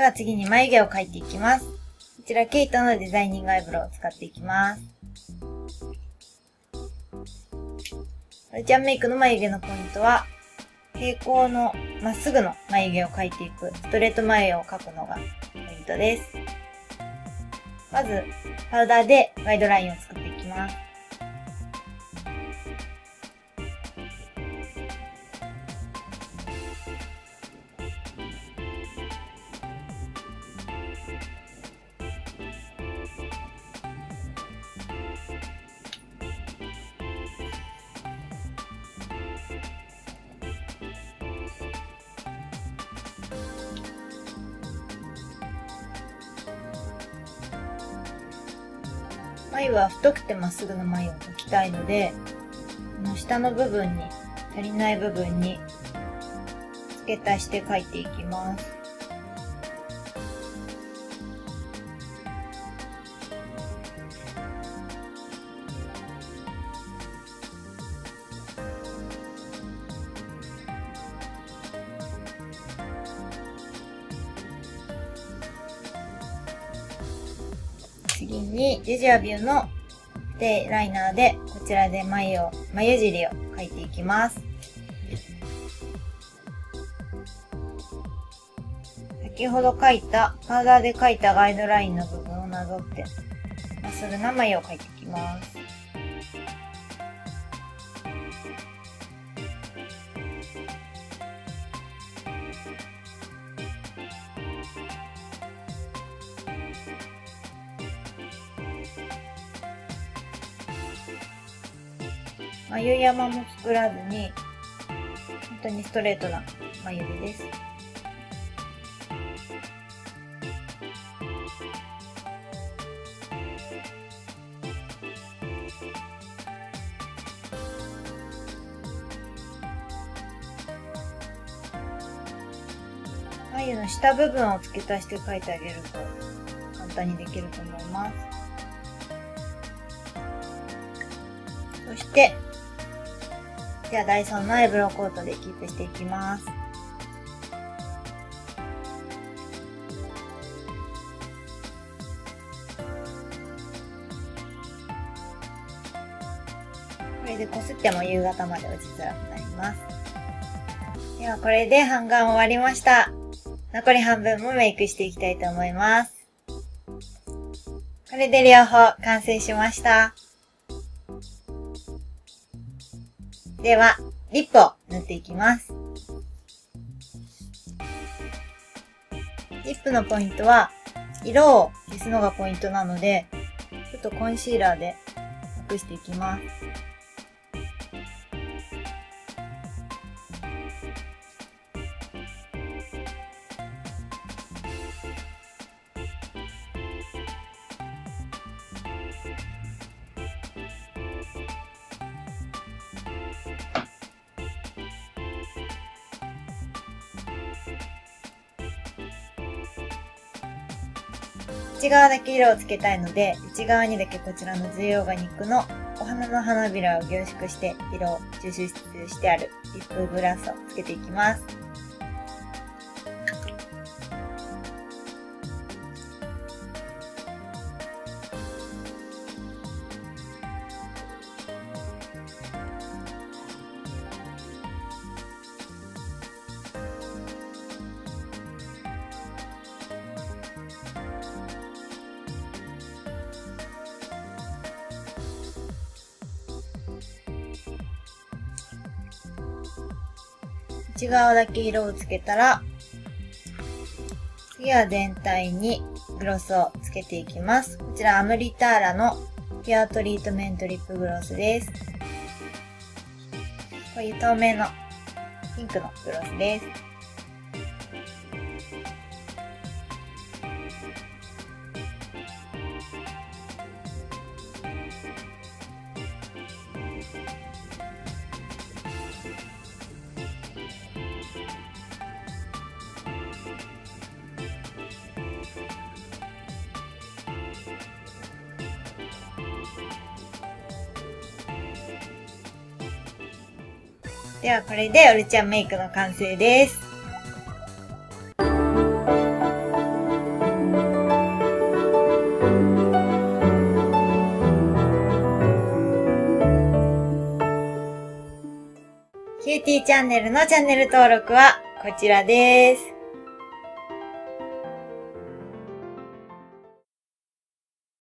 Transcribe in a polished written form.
では次に眉毛を描いていきます。こちらケイトのデザイニングアイブロウを使っていきます。オルちゃんメイクの眉毛のポイントは、平行のまっすぐの眉毛を描いていく、ストレート眉を描くのがポイントです。まず、パウダーでガイドラインを作っていきます。眉は太くてまっすぐの眉を描きたいので、この下の部分に、足りない部分に付け足して描いていきます。次に、ジェジュアビューのでライナーで、こちらで眉尻を描いていきます。先ほど描いた、パウダーで描いたガイドラインの部分をなぞって、まっすぐな眉を描いていきます。眉山も作らずに、本当にストレートな眉毛です。眉の下部分を付け足して描いてあげると簡単にできると思います。そして、ではダイソンのアイブロウコートでキープしていきます。これで擦っても夕方まで落ちづらくなります。ではこれで半眼終わりました。残り半分もメイクしていきたいと思います。これで両方完成しました。では、リップを塗っていきます。リップのポイントは、色を消すのがポイントなので、ちょっとコンシーラーで隠していきます。内側だけ色をつけたいので、内側にだけこちらのズオーガニックのお花の花びらを凝縮して色を抽出してあるリップグラスをつけていきます。内側だけ色をつけたら、次は全体にグロスをつけていきます。こちらアムリターラのピュアトリートメントリップグロスです。こういう透明のピンクのグロスです。ではこれでオルちゃんメイクの完成です。 ビューティーチャンネルのチャンネル登録はこちらです。